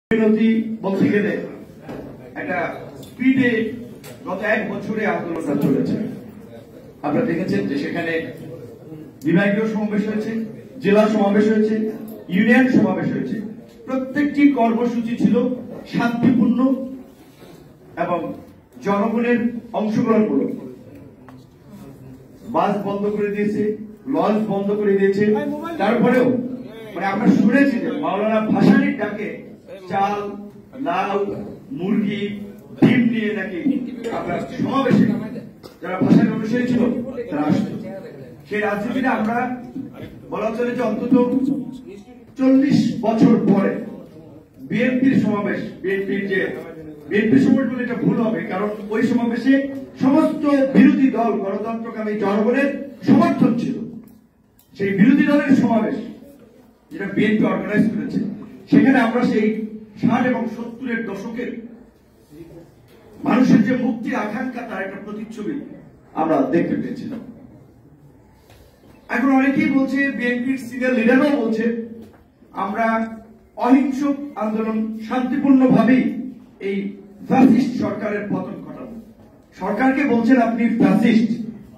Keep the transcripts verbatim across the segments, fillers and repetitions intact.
বিরোধী বলতে গেলে একটা স্পিডে গত এক বছরে আন্দোলনটা চলেছে। আপনারা দেখেছেন যে সেখানে বিভাগীয় সমাবেশ হয়েছে, জেলা সমাবেশ হয়েছে, ইউনিয়ন সমাবেশ হয়েছে। প্রত্যেকটি কর্মসূচি ছিল শান্তিপূর্ণ এবং জনগণের অংশগ্রহণমূলক। বাস বন্ধ করে দিয়েছে, লঞ্চ বন্ধ করে দিয়েছে। তারপরেও মানে আমরা শুনেছি যে মাওলানা ভাসানীর ডাকে চাল, লাউ, মুরগি, ডিম নিয়ে নাকি আপনার সমাবেশে যারা ভাসানী অনুসারী ছিল তারা আসতো। সেই রাজনীতিটা আমরা বলা চলে যে অন্তত চল্লিশ বছর পরে বিএনপির সমাবেশ, বিএনপির যে বিএনপি সমাবেশ বলে এটা ভুল হবে, কারণ ওই সমাবেশে সমস্ত বিরোধী দল গণতন্ত্রকামী জনগণের সমর্থন ছিল। সেই বিরোধী দলের সমাবেশ যেটা বিএনপি অর্গানাইজ করেছে, সেখানে আমরা সেই ষাট এবং সত্তরের দশকের মানুষের যে মুক্তির আকাঙ্ক্ষা তার একটা প্রতিচ্ছবি আমরা দেখতে পেয়েছিলাম। এখন অনেকেই বলছে, বিএনপির সিনিয়র লিডারও বলছে আমরা অহিংস আন্দোলন শান্তিপূর্ণ ভাবেই এই ফ্যাসিস্ট সরকারের পতন ঘটাবো। সরকারকে বলছেন আপনি ফ্যাসিস্ট।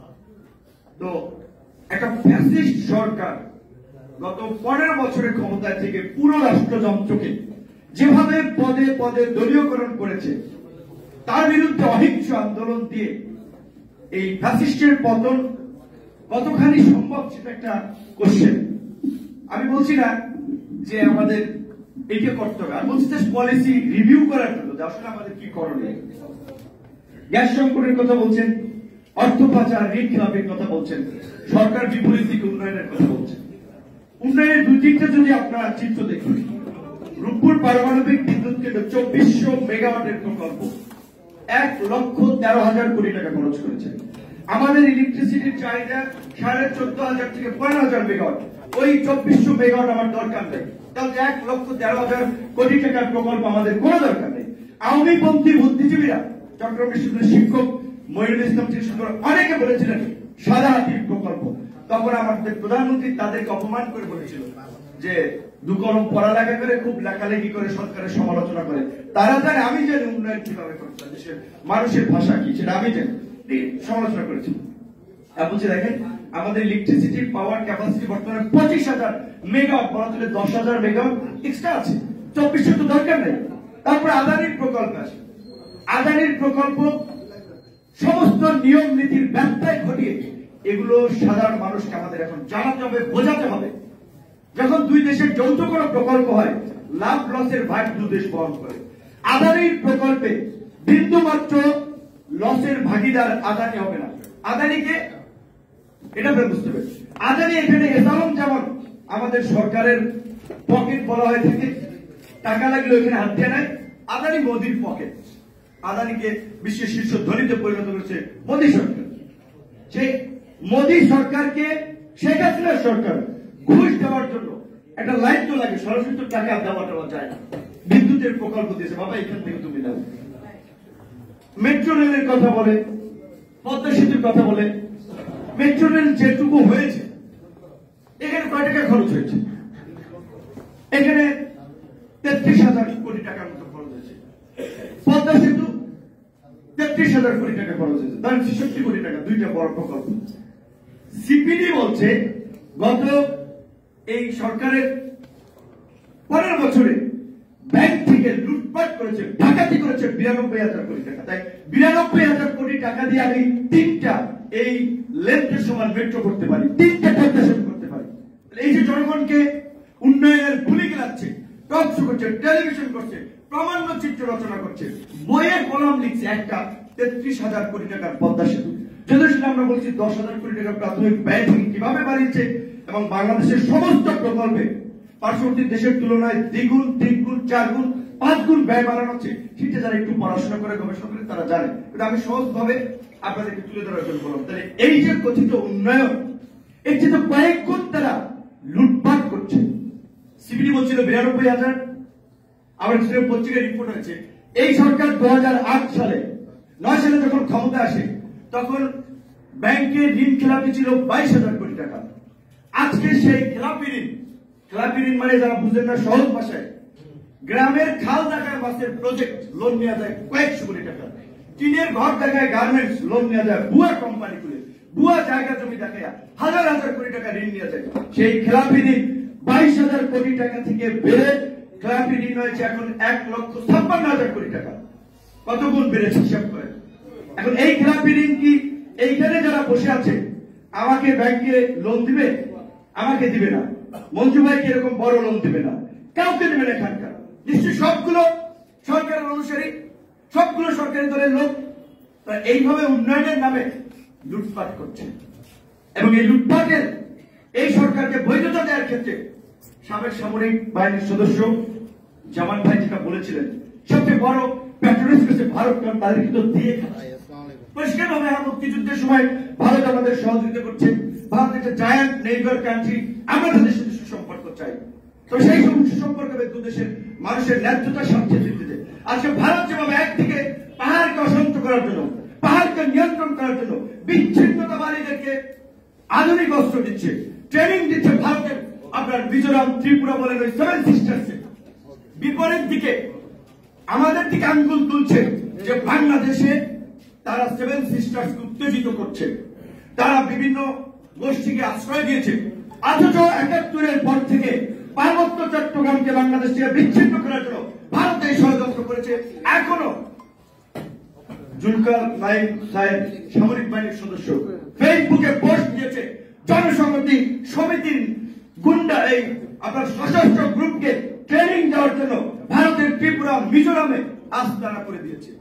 তো একটা ফ্যাসিস্ট সরকার গত পনেরো বছরের ক্ষমতায় থেকে পুরো রাষ্ট্রযন্ত্রকে যেভাবে পদে পদে দলীয়করণ করেছে, তার বিরুদ্ধে অহিংস আন্দোলন দিয়ে এই ফ্যাসিস্টের পতন কতখানি সম্ভব সেটা একটা কোশ্চেন। আমি বলছি না যে আমাদের এইটা করতে হবে, আর বলছি পলিসি রিভিউ করার জন্য যে আসলে আমাদের কি করণীয়। গ্যাস সংকটের কথা বলছেন, অর্থ পাচার, ঋণ খেলাপের কথা বলছেন, সরকার বিপরীত দিকে উন্নয়নের কথা বলছেন। উন্নয়নের দুই দিকটা যদি আপনারা চিত্র দেখুন, রূপপুর পারমাণবিক বিদ্যুৎ কেন্দ্র চব্বিশশো মেগাওয়াটের প্রকল্প এক লক্ষ তেরো হাজার কোটি টাকা খরচ করেছে। আমাদের ইলেকট্রিসিটির চাহিদা সাড়ে চোদ্দ হাজার থেকে পনেরো হাজার মেগাওয়াট। ওই চব্বিশশো মেগাওয়াট আমার দরকার নেই, তাহলে এক লক্ষ তেরো হাজার কোটি টাকার প্রকল্প আমাদের কোনো দরকার নেই। আওয়ামীপন্থী বুদ্ধিজীবীরা, চট্টগ্রাম বিশ্ববিদ্যালয়ের শিক্ষক মইনুল ইসলাম অনেকে বলেছিলেন সাদা হাতির প্রকল্প। তখন আমাদের প্রধানমন্ত্রী তাদেরকে অপমান করে বলেছিল যে দু কলম পড়ালেখা করে খুব লেখালেখি করে সরকারের সমালোচনা করে। তারা জানে আমি জানি উন্নয়ন কিভাবে করতে হয়, দেশের মানুষের ভাষা কি সেটা আমি জানি, সমালোচনা করেছি। বলছি দেখেন আমাদের ইলেকট্রিসিটির পাওয়ার ক্যাপাসিটি বর্তমানে পঁচিশ হাজার মেগাওয়াট, বলা চলে দশ হাজার মেগাওয়াট এক্সট্রা আছে, চব্বিশশো তো দরকার নেই। তারপরে আদানির প্রকল্প আছে। আদানির প্রকল্প সমস্ত নিয়ম নীতির ব্যত্যয় ঘটিয়ে এগুলো সাধারণ মানুষকে আমাদের এখন জানাতে হবে, বোঝাতে হবে। যখন দুই দেশের যৌথ কোনো প্রকল্প হয়, লাভ লসের ভাগ দুই দেশ বহন করে। আদানির প্রকল্পে বিন্দু মাত্র লসের ভাগিদার আদানি হবে না। আদানিকে এটা বুঝতে হবে, আদানি এখানে এসালম যেমন আমাদের সরকারের পকেট বলা হয়ে থাকে, টাকা লাগলে ওইখানে হাত দিয়ে নেয়। আদানি মোদির পকেট। আদানিকে বিশ্বের শীর্ষ ধনীতে পরিণত করেছে মোদী সরকার। সেই মোদী সরকারকে শেখ হাসিনার সরকার ঘুষ দেওয়ার জন্য একটা লাইন তো লাগে, সরাসরি তো টাকা দেওয়া দেওয়া যায় না। বিদ্যুতের প্রকল্প দিয়েছে, বাবা এখান থেকে তুমি দাও। মেট্রো রেলের কথা বলে, পদ্মা সেতুর কথা বলে। মেট্রো রেল যেটুকু হয়েছে, এখানে কয় টাকা খরচ হয়েছে? এখানে তেত্রিশ হাজার কোটি টাকার মতো খরচ হয়েছে। পদ্মা সেতু তেত্রিশ হাজার কোটি টাকা খরচ হয়েছে, তার ছেষট্টি কোটি টাকা, দুইটা বড় প্রকল্প। সিপিডি বলছে গত এই সরকারের পনেরো বছরে ব্যাংক থেকে লুটপাট করেছে, ডাকাতি করেছে বিরানব্বই হাজার কোটি টাকা। তাই বিরানব্বই হাজার কোটি টাকা দিয়ে আমি তিনটা এই লেন্থের সমান মেট্রো করতে পারি, তিনটা পদ্মা সেতু করতে পারি। এই যে জনগণকে উন্নয়নের ভুলি গেলাচ্ছে, টক শো করছে, টেলিভিশন করছে, প্রামাণ্য চিত্র রচনা করছে, বইয়ে কলম লিখছে একটা তেত্রিশ হাজার কোটি টাকার পদ্মা সেতু। যদিও আমরা বলছি দশ হাজার কোটি টাকা প্রাথমিক ব্যয় থেকে কিভাবে বাড়িয়েছে এবং বাংলাদেশের সমস্ত প্রকল্পে পার্শ্ববর্তী দেশের তুলনায় দ্বিগুণ, তিনগুণ, চার গুণ, পাঁচ গুণ ব্যয় বাড়ানো হচ্ছে। সেটা যারা একটু পড়াশোনা করে, গবেষণা করে তারা জানে। কিন্তু আমি সহজভাবে আপনাদেরকে তুলে ধরার জন্য বললাম। তাহলে এই যে কথিত উন্নয়ন, এর যে কয়েক গুণ তারা লুটপাট করছে। সিপিডি বলছিল বিরানব্বই হাজার, আমার পত্রিকায় রিপোর্ট হয়েছে এই সরকার দু হাজার আট সালে নয় সালে যখন ক্ষমতা আসে, তখন ব্যাংকের ঋণ খেলাপি ছিল বাইশ হাজার কোটি টাকা। আজকে সেই খেলাপি ঋণ, খেলাপি ঋণ মানে যারা বুঝেন না সহজ ভাষায়, গ্রামের খাল দেখায় মাছের প্রজেক্ট লোন নেওয়া যায় কয়েকশো কোটি টাকা, টিনের ঘর দেখায় গার্মেন্টস লোন নেওয়া যায় ভুয়া কোম্পানি করে, ভুয়া জায়গা জমি দেখায় হাজার হাজার কোটি টাকা ঋণ নেওয়া যায়। সেই খেলাপি ঋণ বাইশ হাজার কোটি টাকা থেকে বেড়ে খেলাপি ঋণ হয়েছে এখন এক লক্ষ ছাপ্পান্ন হাজার কোটি টাকা। কত গুণ বেড়েছে হিসাব করে। এখন এই খেলাপি ঋণ কি এইখানে যারা বসে আছে আমাকে ব্যাংকে লোন দিবে? আমাকে দিবে না। মঞ্জু ভাইকে এরকম বড় লোন দিবে না, কাউকে দেবে না। এখানকার নিশ্চয়ই সবগুলো সরকারের অনুসারী, সবগুলো সরকারি দলের লোক এইভাবে উন্নয়নের নামে লুটপাট করছে। এবং এই লুটপাটের এই সরকারকে বৈধতা দেওয়ার ক্ষেত্রে সাবেক সামরিক বাহিনীর সদস্য জামান ভাই যেটা বলেছিলেন, সবচেয়ে বড় প্যাট্রোনাইজ করছে ভারত, কারণ তাদের কিন্তু দিয়ে পরিষ্কার ভাবে মুক্তিযুদ্ধের সময় ভারত আমাদের সহযোগিতা করছে। ভারত একটা জায়ান্ট নেইবার কান্ট্রি, আমরা তাদের সাথে সুসম্পর্ক চাই। তো সেই সুসম্পর্ক দু দেশের মানুষের ন্যায্যতা সবচেয়ে দিতে আজকে ভারত যেভাবে একদিকে পাহাড়কে অশান্ত করার জন্য, পাহাড়কে নিয়ন্ত্রণ করার জন্য বিচ্ছিন্নতাবাদীদেরকে আধুনিক অস্ত্র দিচ্ছে, ট্রেনিং দিচ্ছে ভারতের আপনার মিজোরাম, ত্রিপুরা বলেন ওই সেভেন সিস্টার্সে, বিপরীত দিকে আমাদের দিকে আঙ্গুল তুলছে যে বাংলাদেশে তারা সেভেন সিস্টার্স উত্তেজিত করছে, তারা বিভিন্ন গোষ্ঠীকে আশ্রয় দিয়েছে। অথচ একাত্তরের পর থেকে পার্বত্য চট্টগ্রামকে বাংলাদেশ থেকে বিচ্ছিন্ন করার জন্য ভারত এই ষড়যন্ত্র করেছে। এখনো জুলকার নাইক সাহেব সামরিক বাহিনীর সদস্য ফেসবুকে পোস্ট দিয়েছে জনসংহতি সমিতির গুন্ডা এই আপনার সশস্ত্র গ্রুপকে ট্রেনিং দেওয়ার জন্য ভারতের ত্রিপুরা, মিজোরামে আস্তানা করে দিয়েছে।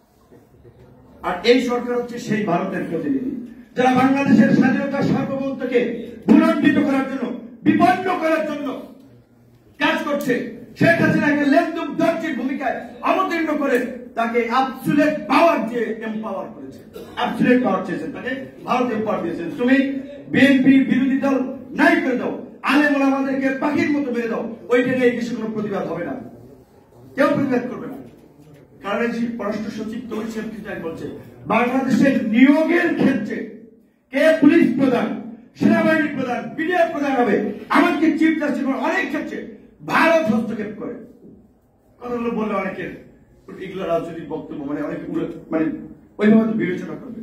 আর এই সরকার হচ্ছে সেই ভারতের প্রতিনিধি যারা বাংলাদেশের স্বাধীনতা সার্বভৌমত্বকে ভূলণ্ডিত করার জন্য, বিপন্ন করার জন্য কাজ করছে। শেখ হাসিনাকে লেনদুক দর্জির ভূমিকায় অবতীর্ণ করে তাকে অ্যাবসলিউট পাওয়ার দিয়ে এম্পাওয়ার করেছে, অ্যাবসলিউট পাওয়ার চেয়েছেন, তাকে ভারত এম্পাওয়ার দিয়েছেন। তুমি বিএনপির বিরোধী দল নাই করে দাও, আলেম ওলামাদেরকে পাখির মতো মেরে দাও, ওইটা নিয়ে কিছু কোনো প্রতিবাদ হবে না, কেউ প্রতিবাদ করবে না। কারণ এই পররাষ্ট্র সচিব তৌহিদ হোসেন বলছে বাংলাদেশের নিয়োগের ক্ষেত্রে কে পুলিশ প্রধান, সেনাবাহিনী প্রধান, বিডিআর প্রধান হবে, এমনকি চিফ জাস্টিস অনেক ক্ষেত্রে ভারত হস্তক্ষেপ করে। কথাগুলো বললে অনেকের এগুলো রাজনৈতিক বক্তব্য, মানে অনেক মানে ওইভাবে বিবেচনা করবে।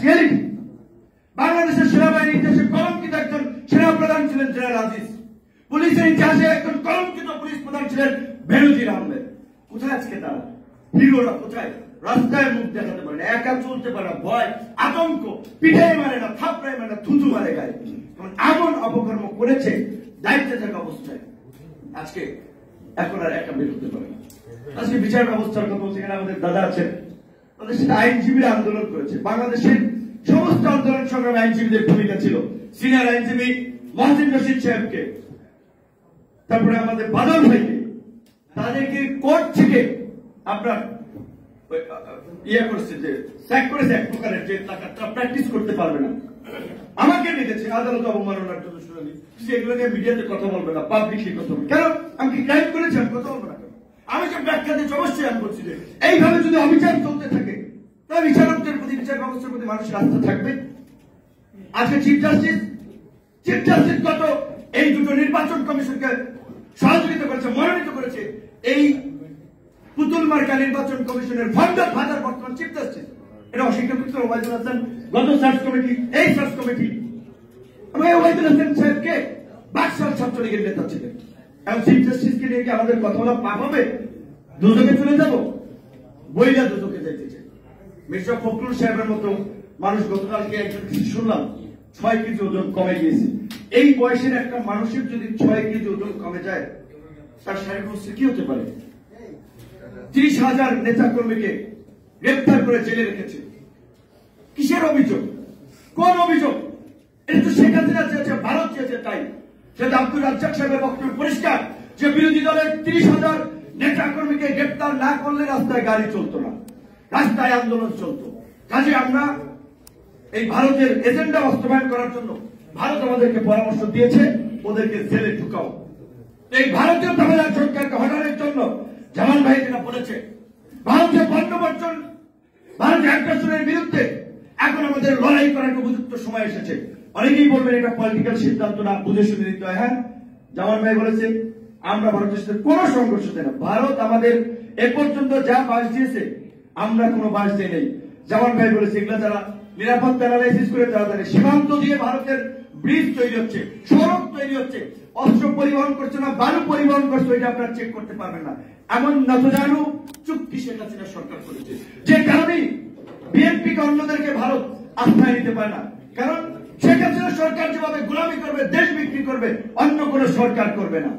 বাংলাদেশের সেনাবাহিনীর ইতিহাসে কলঙ্কিত একজন সেনা প্রধান ছিলেন জেনারেল আজিজ, পুলিশের ইতিহাসে একজন কলঙ্কিত পুলিশ প্রধান ছিলেন বেনজির আহমেদ। কোথায় আজকে তারা? হিরোরা কোথায়? রাস্তায় মুখ দেখাতে পারে না, একা চলতে পারে না, ভয় আতঙ্ক, পিঠাই মারে না, থাপড়াই মারে না, থুতু মারে গায়ে। এমন অপকর্ম করেছে দায়িত্বে থাকা অবস্থায়, আজকে এখন আর একা বের হতে পারে না। আজকে বিচার ব্যবস্থার কথা বলছে, এখানে আমাদের দাদা আছেন, তাদের সাথে আইনজীবীরা আন্দোলন করেছে। বাংলাদেশের সমস্ত আন্দোলন সংগ্রামে আইনজীবীদের ভূমিকা ছিল। সিনিয়র আইনজীবী মহসিন রশিদ সাহেবকে, তারপরে আমাদের বাদল ভাইকে, তাদেরকে কোর্ট থেকে আপনার ইয়ে করেছে, যে স্যাক করেছে এক প্রকারের, যে তারা প্র্যাকটিস করতে পারবে না। আমাকে ডেকেছে আদালত অবমাননার জন্য শুনানি, সেগুলোকে মিডিয়াতে কথা বলবে না, পাবলিকলি কথা বলবে। কেন? আমি কি ক্রাইম করেছি? আমি কথা বলবো না কেন? আমি যে ব্যাখ্যা দিচ্ছি অবশ্যই আমি বলছি যে এইভাবে যদি অবিচার চলতে থাকে তাহলে বিচারকদের প্রতি, বিচার ব্যবস্থার প্রতি মানুষের আস্থা থাকবে? আজকে চিফ জাস্টিস চিফ জাস্টিস গত এই দুটো নির্বাচন কমিশনকে সহযোগিতা করেছে, মনোনীত করেছে। এই পুতুল মার্কা নির্বাচন কমিশনের ফান্ডার ফাদার বর্তমান চিফ জাস্টিস, এটা অস্বীকার করতে ওবায়দুল হাসান গত সার্চ কমিটি, এই সার্চ কমিটি। আমি ওবায়দুল হাসান সাহেবকে বাকশাল ছাত্রলীগের নেতা ছিলেন, এবং চিফ জাস্টিসকে নিয়ে কি আমাদের কথা বলা পাপ হবে? দুদকে চলে যাব? বইলা দুদকে যাইতেছে। মির্জা ফখরুল সাহেবের মতো মানুষ, গতকালকে একজন শুনলাম ছয় কেজি ওজন কমে গিয়েছে। এই বয়সের একটা মানুষের যদি ছয় কেজি ওজন কমে যায়, তার শারীরিক অবস্থা কি হতে পারে? ত্রিশ হাজার নেতা কর্মীকে গ্রেপ্তার করে জেলে রেখেছে। কিসের অভিযোগ? কোন অভিযোগ? এটা তো শেখ হাসিনা চেয়েছে, ভারত চেয়েছে। তাই সেটা আব্দুর রাজ্জাক সাহেবের বক্তব্য পরিষ্কার যে বিরোধী দলের ত্রিশ হাজার নেতা কর্মীকে গ্রেপ্তার না করলে রাস্তায় গাড়ি চলতো না, রাস্তায় আন্দোলন চলতো। কাজে আমরা এই ভারতের এজেন্ডা বাস্তবায়ন করার জন্য ভারত আমাদেরকে পরামর্শ দিয়েছে, ওদেরকে জেলে ঢুকাও। এই ভারতীয় তামিলনাড়ু সরকারকে হটানোর জন্য জামান ভাই যেটা বলেছে, ভারতীয় বর্ণবর্জন, ভারতীয় আগ্রাসনের বিরুদ্ধে এখন আমাদের লড়াই করার উপযুক্ত সময় এসেছে। অনেকেই বলবেন এটা পলিটিক্যাল সিদ্ধান্ত না, বুঝে শুনে নিতে হয়। হ্যাঁ, জামান ভাই বলেছে আমরা ভারতের সাথে কোনো সংঘর্ষ চাই না। ভারত আমাদের এ পর্যন্ত যা বাস দিয়েছে আমরা কোনো বাস দিই নেই। জামান ভাই বলেছে এগুলো যারা নিরাপত্তা অ্যানালাইসিস করে তারা জানে সীমান্ত দিয়ে ভারতের ব্রিজ তৈরি হচ্ছে, সড়ক তৈরি হচ্ছে, অস্ত্র পরিবহন করছে না, বালু পরিবহন করছে, এটা আপনারা চেক করতে পারবেন না। এমন নতজানু চুক্তি শেখ হাসিনা সরকার করেছে, যে কারণে বিএনপি কে অন্যদেরকে ভারত আস্থায় নিতে পারে না। কারণ শেখ হাসিনা সরকার যেভাবে গোলামি করবে, দেশ বিক্রি করবে, অন্য কোন সরকার করবে না।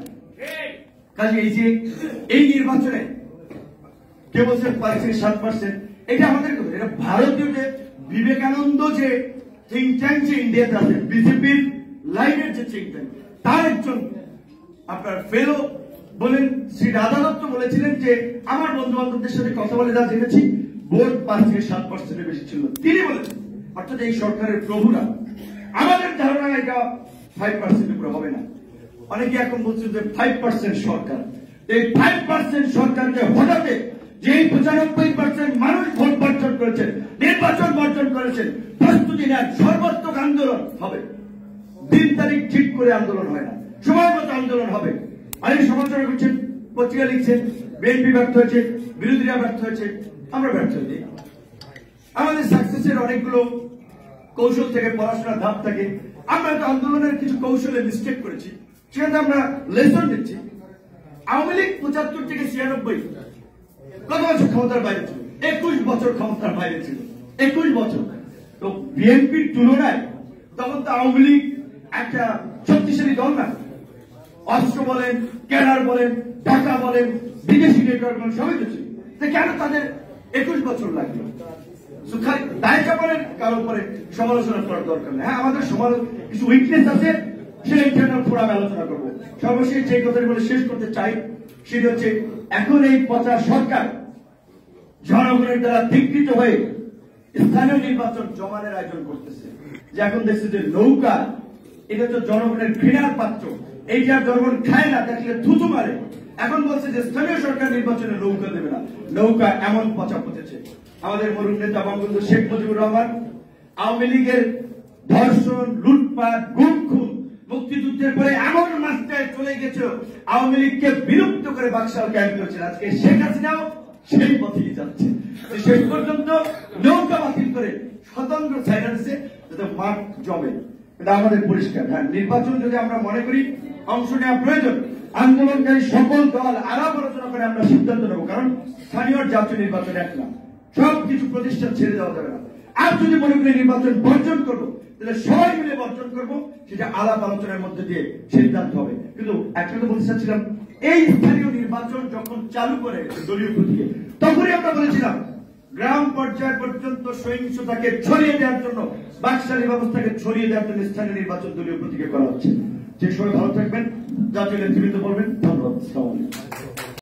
কাজে এই যে এই নির্বাচনে কে বলছে পাঁচ থেকে সাত পার্সেন্ট, এটা আমাদের এটা ভারতীয় যে বিবেকানন্দ যে থিঙ্ক ট্যাঙ্ক যে ইন্ডিয়াতে আছে, বিজেপির লাইনের যে থিঙ্ক ট্যাঙ্ক, তার একজন আপনার ফেলো বলেন শ্রী রাধা দত্ত বলেছিলেন যে আমার বন্ধু বান্ধবদের সাথে কথা বলে যা জেনেছি ভোট পাঁচ থেকে সাত পার্সেন্টের বেশি ছিল। তিনি বলেছেন অর্থাৎ এই সরকারের প্রভুরা, আমাদের ধারণা এটা ফাইভ পার্সেন্টের উপরে হবে না। অনেকে এখন বলছেন যে ফাইভ পার্সেন্ট সরকার, এই ফাইভ পার্সেন্ট সরকারকে হঠাতে যে পঁচানব্বই পার্সেন্ট মানুষ ভোট বর্জন করেছেন, নির্বাচন বর্জন করেছেন, প্রস্তুতি নেন, সর্বাত্মক আন্দোলন হবে। দিন তারিখ ঠিক করে আন্দোলন হয় না, সময় মতো আন্দোলন হবে। আর এই সমালোচনা করছেন, পত্রিকা লিখছেন বিএনপি ব্যর্থ হয়েছে, বিরোধীরা ব্যর্থ হয়েছে, আমরা ব্যর্থ হয়েছি। আমাদের সাকসেসের অনেকগুলো কৌশল থেকে, পড়াশোনার ধাপ থাকে। আমরা একটা আন্দোলনের কিছু কৌশলে মিস্টেক করেছি, সেখানে আমরা লেসন দিচ্ছি। আওয়ামী লীগ পঁচাত্তর থেকে ছিয়ানব্বই কত বছর ক্ষমতার বাইরে ছিল? একুশ বছর ক্ষমতার বাইরে ছিল, একুশ বছর। তো বিএনপির তুলনায় তখন তো আওয়ামী লীগ একটা শক্তিশালী দল না। অস্ত্র বলেন, ক্যাডার বলেন, টাকা বলেন, বিদেশি নেটওয়ার্ক বলেন, সবই তো ছিল। কেন তাদের একুশ বছর লাগলো? দায় চাপানের কারো উপরে সমালোচনা করার দরকার নেই। হ্যাঁ, আমাদের সমাজ কিছু উইকনেস আছে, সেটা ইন্টারনাল ফোরামে আলোচনা করবো। সর্বশেষ যে কথাটি বলে শেষ করতে চাই সেটা হচ্ছে, এখন এই পচা সরকার জনগণের দ্বারা ধিকৃত হয়ে স্থানীয় নির্বাচন জমানের আয়োজন করতেছে। যে এখন দেখছে যে নৌকা, এটা তো জনগণের ঘৃণার পাত্র, এইটা জনগণ খায় না, দেখলে থুতু মারে। এখন বলছে যে স্থানীয় সরকার নির্বাচনে নৌকা দেবে না। নৌকা এমন পচা পচেছে। আমাদের মরুম নেতা বঙ্গবন্ধু শেখ মুজিবুর রহমান আওয়ামী লীগের ধর্ষণ, লুটপাট, গুম খুন, মুক্তিযুদ্ধের পরে এমন মাত্রায় চলে গেছে, আওয়ামী লীগকে বিলুপ্ত করে বাকশাল ক্যাম্প করেছেন। আজকে শেখ হাসিনাও সেই পথেই যাচ্ছে। শেষ পর্যন্ত নৌকা বাতিল করে স্বতন্ত্র সাইলেন্সে যাতে মাঠ জমে, এটা আমাদের পরিষ্কার। হ্যাঁ, নির্বাচন যদি আমরা মনে করি অংশ নেওয়া প্রয়োজন, আন্দোলনকারী সকল দল আলাপ আলোচনা করে আমরা সিদ্ধান্ত নেব। কারণ স্থানীয় জাতীয় নির্বাচন এক না, সব কিছু প্রতিষ্ঠান ছেড়ে দেওয়া যাবে না। আর যদি মনে করি নির্বাচন বর্জন করবো, তাহলে সবাই মিলে বর্জন করবো, সেটা আলাপ আলোচনার মধ্যে দিয়ে সিদ্ধান্ত হবে। কিন্তু একটা তো বলতে চাচ্ছিলাম, এই স্থানীয় নির্বাচন যখন চালু করে দলীয় প্রতীকে, তখনই আমরা বলেছিলাম গ্রাম পর্যায় পর্যন্ত সহিংসতাকে ছড়িয়ে দেওয়ার জন্য, বাকশালী ব্যবস্থাকে ছড়িয়ে দেওয়ার জন্য স্থানীয় নির্বাচন দলীয় প্রতীকে করা হচ্ছে। যে সবাই ভালো থাকবেন, জাতীয় নেতৃবৃন্দ বলবেন। ধন্যবাদ।